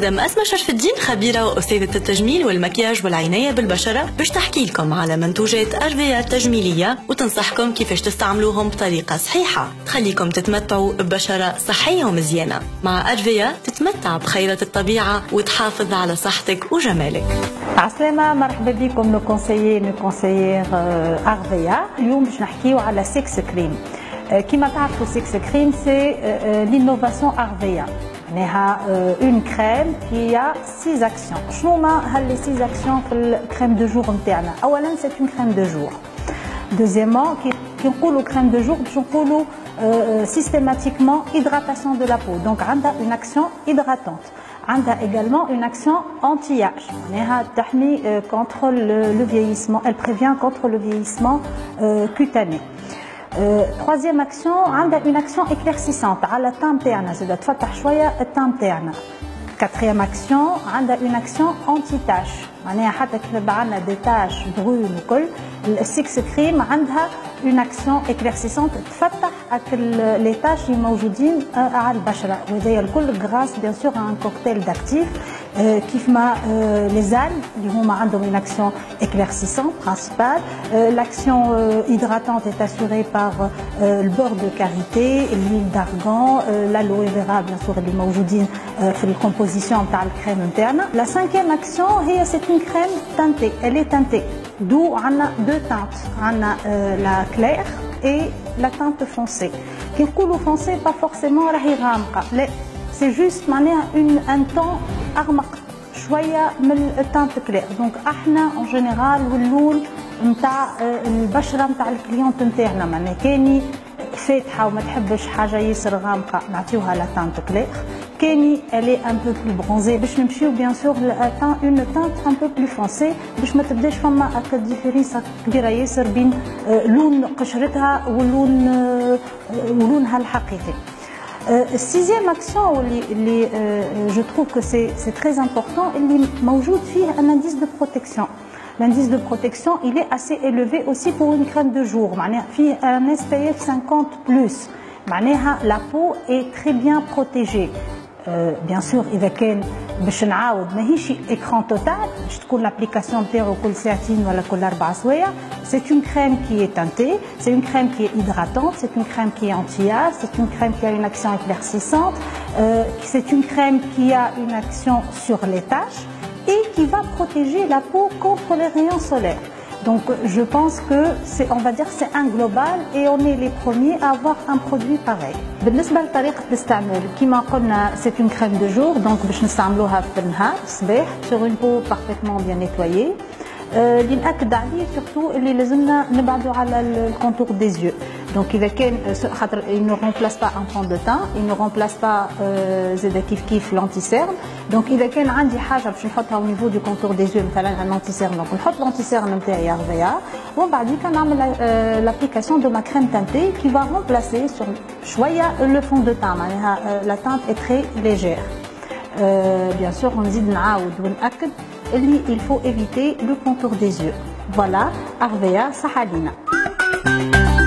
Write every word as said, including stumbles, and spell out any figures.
مدام أسماء شرف الدين، خبيرة وأستاذة التجميل والمكياج والعناية بالبشرة، باش تحكي لكم على منتوجات أرفيا تجميلية وتنصحكم كيفاش تستعملوهم بطريقة صحيحة تخليكم تتمتعوا ببشرة صحية ومزيانة. مع أرفيا تتمتع بخيرات الطبيعة وتحافظ على صحتك وجمالك. عسلامة، مرحبا بكم نو كونسيير نو كونسيير أرفيا. اليوم باش نحكيو على سيكس كريم. كيما تعرفوا سيكس كريم سي لينوفاسيون أرفيا، معناها اون كريم كي ا سيز اكسيون. شنو هما هال لي سيز اكسيون في الكريم دو جور نتاعنا؟ اولا سي اون كريم دو جور. دوزيامون كي نقولوا كريم دو جور باش نقولوا سيستيماتيكمون هيدراتاسيون دو لا بو، دونك عندها اون اكسيون هيدراتونت. عندها également une action anti-âge, معناها تحمي contre le vieillissement, elle prévient contre le vieillissement cutané. Troisième action, عندها une action éclaircissante على التام تاعنا، زاد تفتح شويه التام تاعنا. Quatrième action, عندها une action anti-tache، معناها حتى كي يبقى عندنا دي تاش برون وكل، السيكس كريم عندها une action éclaircissante تفتح لي تاش اللي موجودين على البشره، وهذايا الكل غراس بيان سور ان كوكتيل داكتيف كيف ما لي زال اللي هما عندهم une action éclaircissante principale. L'action hydratante est assurée par le beurre de karité, l'huile d'argan, l'aloe vera bien sûr اللي موجودين في الكومبوزيسيون تاع الكريم نتاعنا. La cinquième action هي c'est une crème teintée, elle est teintée. D'où on a deux teintes, on a euh, la claire et la teinte foncée. Qui نقولوا foncée pas forcément راهي غامقة، لا c'est juste معناها une un ton أغمق شوية من التانت كلير. دونك احنا en général واللون نتاع البشرة نتاع الكليونت نتاعنا، معناها كاني فاتحة وما تحبش حاجة ياسر غامقة نعطيوها لا تانت كلير. كاني elle est un peu plus bronzée باش نمشيو بيان سور une teinte un peu plus foncée باش ما تبداش فما هكا ديفيرينس كبيرة ياسر بين لون قشرتها ولون ولونها الحقيقي. السيزيام اكسيون اللي اللي جو تروف كو سي سي تري امبورطون اللي موجود فيه ان انديس دو بروتكسيون. L'indice de protection, il est assez élevé aussi pour une crème de jour. فيه un S P F cinquante plus. معناها la peau est très bien protégée. بيان سور اذا كان باش نعاود ماهيش اكران توتال باش تكون لابليكاسيون نتاعو كل ساعتين ولا كل اربع سوايع. سي اون كريم كي est teintée, c'est une crème qui est hydratante, c'est une crème qui est anti-âge, c'est une crème qui a une action éclaircissante, euh, c'est une crème qui a une action sur les taches et qui va protéger la peau contre les rayons solaires. Donc je pense que c'est, on va dire, c'est un global et on est les premiers à avoir un produit pareil. بالنسبة لطريقة الاستعمال كما قلنا c'est une crème de jour, donc باش نستعملوها في النهار الصباح sur une peau parfaitement bien nettoyée. اللي نأكد عليه سورتو اللي لازمنا نبعدوا على الكونتور دي زيو. دونك اذا كان خاطر il ne remplace pas un fond de teint, il ne remplace pas زاد كيف كيف لانتي سيرن. دونك اذا كان عندي حاجه باش نحطها au niveau du contour des yeux مثلا un anti cerne، دونك نحط l'anti cerne نتاعي أرفيا ومن بعد نعمل l'application de ma crème teintée qui va remplacer sur شويه le fond de teint. معناها la teinte est très légère. bien sûr نزيد نعاود ونأكد اللي il faut éviter le contour des yeux. Voilà, أرفيا صحة لينا.